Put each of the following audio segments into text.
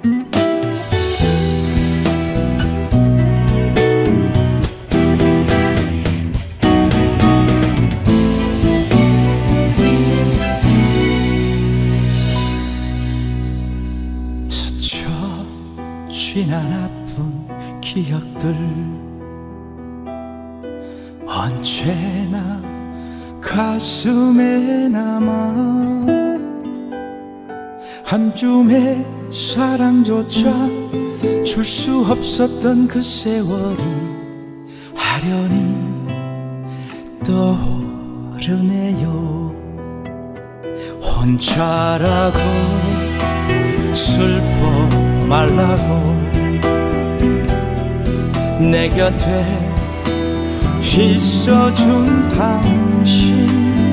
지난 아픈 기억들 언제나 가슴에 남아 한 줌의 사랑조차 줄 수 없었던 그 세월이 아련히 떠오르네요. 혼자라고 슬퍼 말라고 내 곁에 있어준 당신,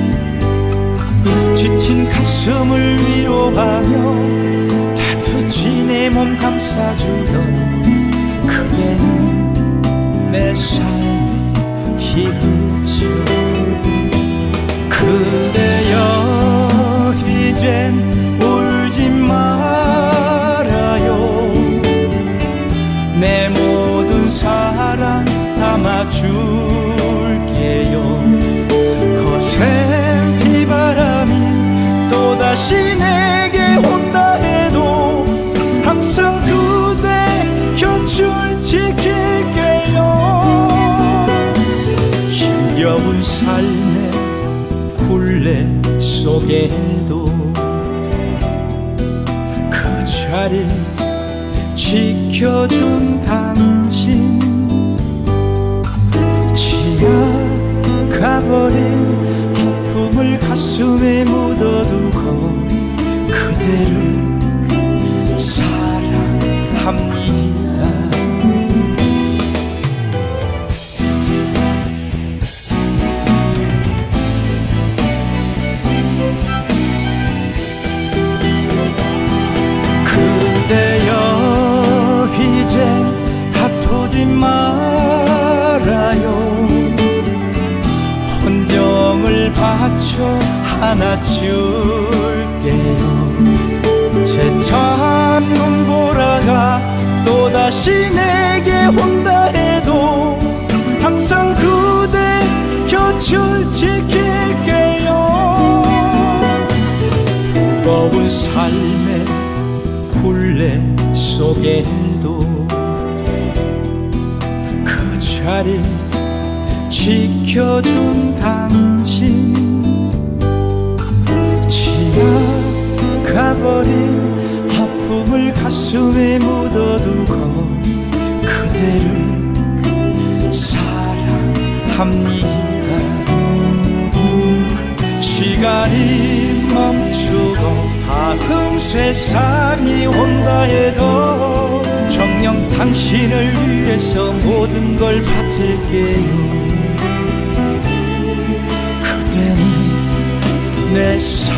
지친 가슴을 위로하며 따뜻히 내 몸 감싸주던 그대는 내 삶의 희극이죠. 그대여 이젠 울지 말아요. 내 모든 사랑 담아줄게요. 거센 비바람이 또다시 내게 온다 해도 항상 그대 곁을 지킬게요. 힘겨운 삶의 굴레 속에도 그 자리 지켜준 당신, 지나가버린 아픔을 가슴에 묻어두고 그대를 사랑합니다. 그대여 이젠 아프지 말아요. 혼정을 바쳐 안아줄게요. 세찬 눈보라가 또다시 내게 온다 해도 항상 그대 곁을 지킬게요. 무거운 삶의 굴레 속에도 그 자리 지켜준 당신, 지나가버린 아픔을 가슴에 묻어두고 그대를 사랑합니다. 시간이 멈추고 다음 세상이 온다 해도 정녕 당신을 위해서 모든 걸 바칠게요. 그대는 내 삶